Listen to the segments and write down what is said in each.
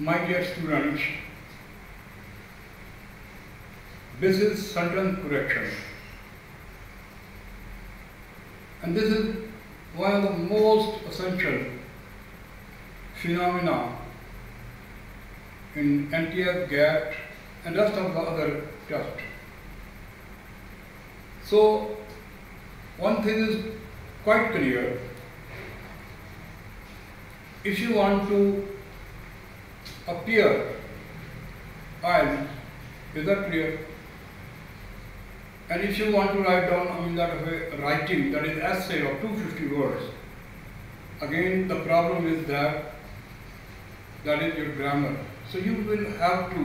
My dear students, this is sentence correction, and this is one of the most essential phenomena in NTF, GAT and rest of the other tests. So one thing is quite clear: if you want to appear IELTS, is that clear? And if you want to write down that way writing, that is essay of 250 words, again the problem is that is your grammar. So you will have to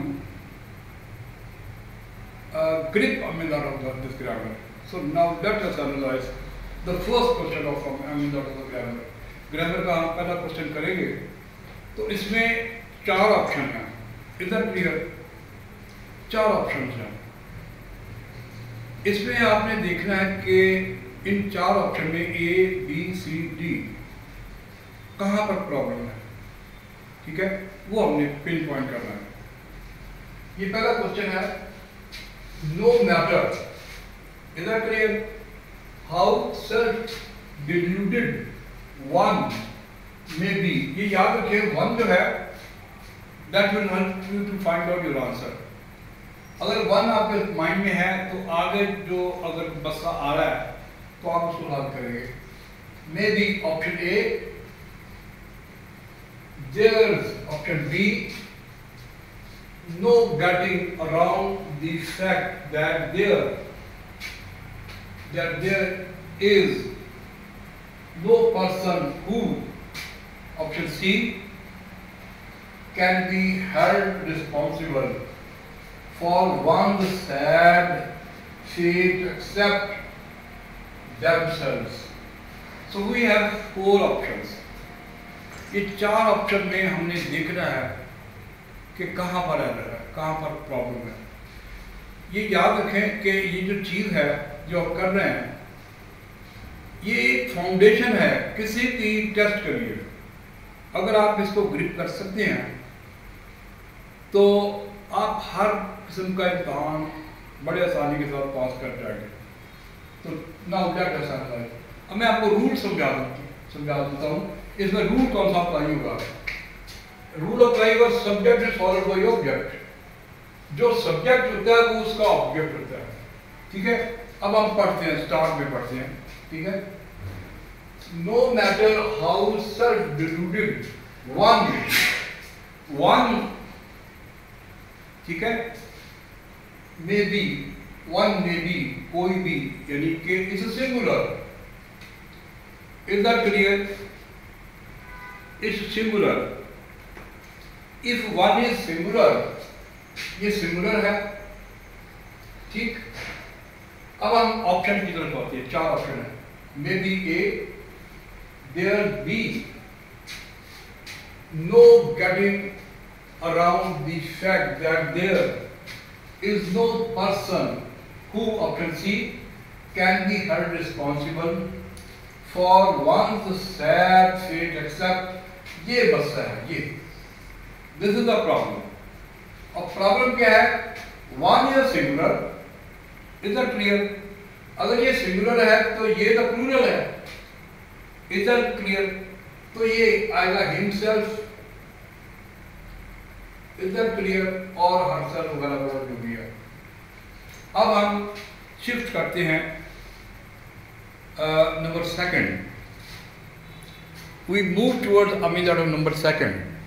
grip of this grammar. So now let us analyze the first question of the grammar. Grammar का हम पहला question करेंगे तो इसमें 4 option हैं. इधर clear 4 option हैं. इसमें आपने देखना है कि इन 4 ऑप्शन में ए बी सी डी कहाँ पर प्रॉब्लम है. ठीक है, वो हमने पिन पॉइंट करना है. ये पहला क्वेश्चन है, नो मैटर, इधर clear, how self deluded one may be. ये याद रखिए, वन जो है that will help you to find out your answer. अगर वन आपके माइंड में है तो आगे जो अगर बस्सा आ रहा है तो आप उसको हल करेंगे. May be option A, there option B, no getting around the fact that there is no person who, option C, can be held responsible for one's sad fate except themselves. So we have 4 options. ये 4 option में हमने देखना है कि कहाँ पर error है, कहाँ पर प्रॉब्लम है. ये याद रखें कि ये जो चीज़ है जो आप कर रहे हैं, ये एक फाउंडेशन है किसी भी टेस्ट के लिए. अगर आप इसको ग्रिप कर सकते हैं तो आप हर किस्म का इम्तहान बड़े आसानी के साथ पास कर जाएंगे. तो ना क्या कर सकता है. अब मैं आपको रूल समझा देता हूँ. इसमें रूल कौन सा अप्लाई होगा. रूल अप्लाई होगा, subject is followed by object. जो सब्जेक्ट होता है वो उसका ऑब्जेक्ट होता है. ठीक है, अब हम पढ़ते हैं, स्टार्ट में पढ़ते हैं. ठीक है, no matter how self deluded one, ठीक है, may be, one may be, कोई भी, यानी कि is a singular. Is that clear? Is singular. If one is singular, ये सिंगुलर है. ठीक, अब हम ऑप्शन की तरफ आते हैं. 4 ऑप्शन है. May be A, there be, no getting around the fact that there is no person who, option C, can be held responsible for one's sad fate except. ये बस है, ये दिस इज द प्रॉब्लम. अब problem क्या है? One is singular. Is that clear? अगर ये singular है तो ये तो प्लूरल है. Is that clear? तो ये आएगा हिमसेल्फ. Is that clear? और हरसेल्फ वगैरह जो भी है. अब हम शिफ्ट करते हैं number 2. We move towards number 2.